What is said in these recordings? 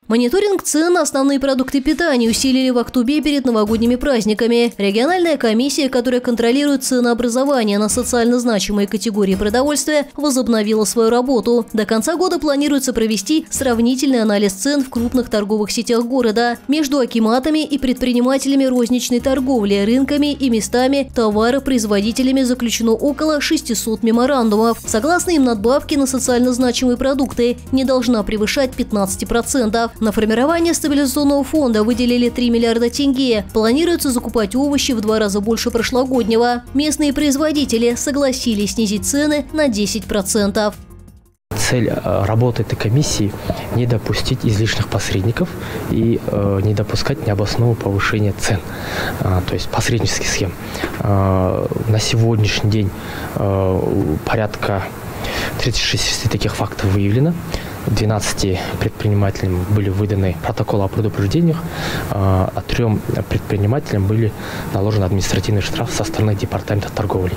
Мониторинг цен на основные продукты питания усилили в Актубе перед новогодними праздниками. Региональная комиссия, которая контролирует ценообразование на социально значимые категории продовольствия, возобновила свою работу. До конца года планируется провести сравнительный анализ цен в крупных торговых сетях города. Между акиматами и предпринимателями розничной торговли, рынками и местами товаропроизводителями заключено около 600 меморандумов. Согласно им, надбавки на социально значимые продукты не должна превышать 15%. На формирование стабилизационного фонда выделили 3 миллиарда тенге. Планируется закупать овощи в 2 раза больше прошлогоднего. Местные производители согласились снизить цены на 10%. Цель работы этой комиссии – не допустить излишних посредников и не допускать необоснованного повышения цен, то есть посреднических схем. На сегодняшний день порядка 36 таких фактов выявлено. 12 предпринимателям были выданы протоколы о предупреждениях, а 3 предпринимателям были наложены административный штраф со стороны Департамента торговли.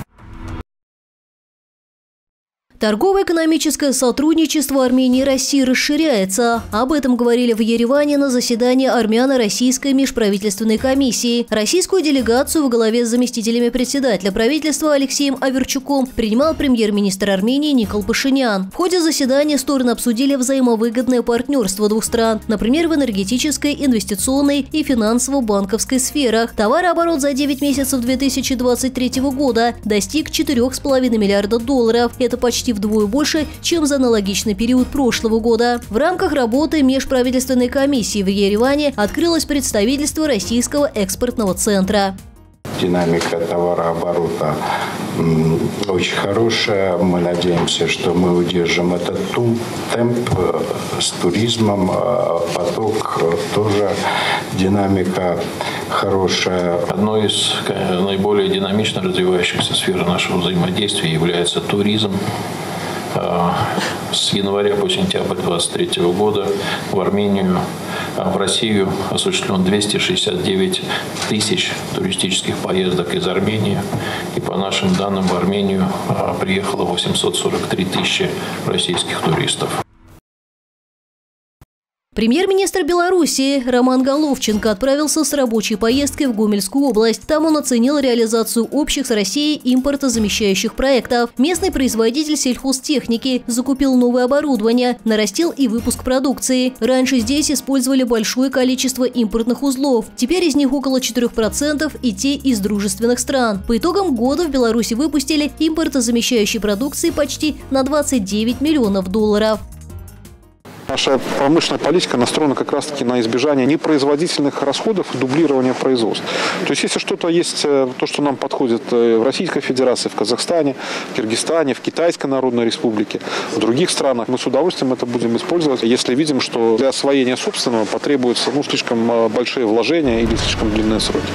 Торгово-экономическое сотрудничество Армении и России расширяется. Об этом говорили в Ереване на заседании Армяно-Российской межправительственной комиссии. Российскую делегацию во главе с заместителями председателя правительства Алексеем Аверчуком принимал премьер-министр Армении Никол Пашинян. В ходе заседания стороны обсудили взаимовыгодное партнерство двух стран, например, в энергетической, инвестиционной и финансово-банковской сферах. Товарооборот за 9 месяцев 2023 года достиг $4,5 миллиарда. Это почти вдвое больше, чем за аналогичный период прошлого года. В рамках работы межправительственной комиссии в Ереване открылось представительство Российского экспортного центра. Динамика товарооборота очень хорошая. Мы надеемся, что мы удержим этот темп с туризмом. Поток тоже динамика хорошая. Одной из наиболее динамично развивающихся сфер нашего взаимодействия является туризм. С января по сентябрь 2023 года в Россию осуществлено 269 тысяч туристических поездок из Армении. И по нашим данным, в Армению приехало 843 тысячи российских туристов. Премьер-министр Белоруссии Роман Головченко отправился с рабочей поездкой в Гомельскую область. Там он оценил реализацию общих с Россией импортозамещающих проектов. Местный производитель сельхозтехники закупил новое оборудование, нарастил и выпуск продукции. Раньше здесь использовали большое количество импортных узлов. Теперь из них около 4% и те из дружественных стран. По итогам года в Беларуси выпустили импортозамещающей продукции почти на $29 миллионов. Наша промышленная политика настроена как раз-таки на избежание непроизводительных расходов и дублирования производств. То есть, если что-то есть, то, что нам подходит в Российской Федерации, в Казахстане, в Киргизстане, в Китайской Народной Республике, в других странах, мы с удовольствием это будем использовать, если видим, что для освоения собственного потребуются слишком большие вложения или слишком длинные сроки.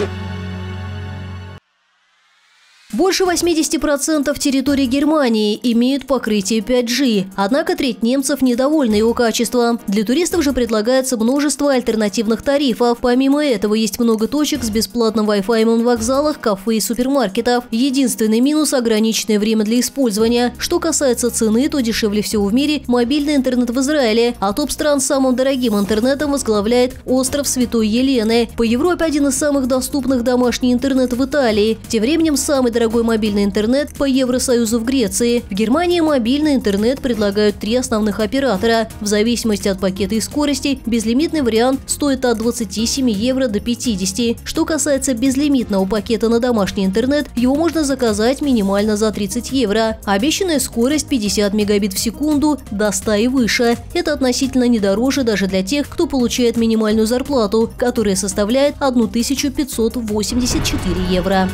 Больше 80% территории Германии имеют покрытие 5G, однако треть немцев недовольны его качеством. Для туристов же предлагается множество альтернативных тарифов. Помимо этого, есть много точек с бесплатным Wi-Fi на вокзалах, кафе и супермаркетов. Единственный минус – ограниченное время для использования. Что касается цены, то дешевле всего в мире мобильный интернет в Израиле, а топ стран с самым дорогим интернетом возглавляет остров Святой Елены. По Европе один из самых доступных домашний интернет в Италии. Тем временем самый дорогой мобильный интернет по Евросоюзу в Греции. В Германии мобильный интернет предлагают 3 основных оператора. В зависимости от пакета и скорости, безлимитный вариант стоит от 27 евро до 50. Что касается безлимитного пакета на домашний интернет, его можно заказать минимально за 30 евро. Обещанная скорость 50 мегабит в секунду до 100 и выше. Это относительно не дороже даже для тех, кто получает минимальную зарплату, которая составляет 1584 евро.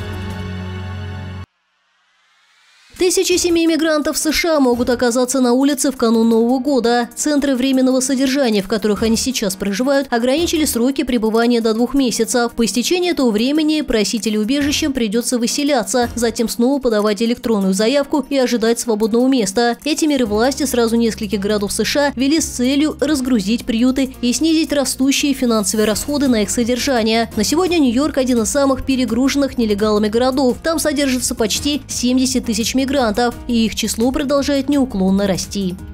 Тысячи семей мигрантов в США могут оказаться на улице в канун Нового года. Центры временного содержания, в которых они сейчас проживают, ограничили сроки пребывания до 2 месяцев. По истечении этого времени просителю убежища придется выселяться, затем снова подавать электронную заявку и ожидать свободного места. Эти меры власти сразу нескольких городов США ввели с целью разгрузить приюты и снизить растущие финансовые расходы на их содержание. На сегодня Нью-Йорк – один из самых перегруженных нелегалами городов. Там содержится почти 70 тысяч мигрантов, и их число продолжает неуклонно расти.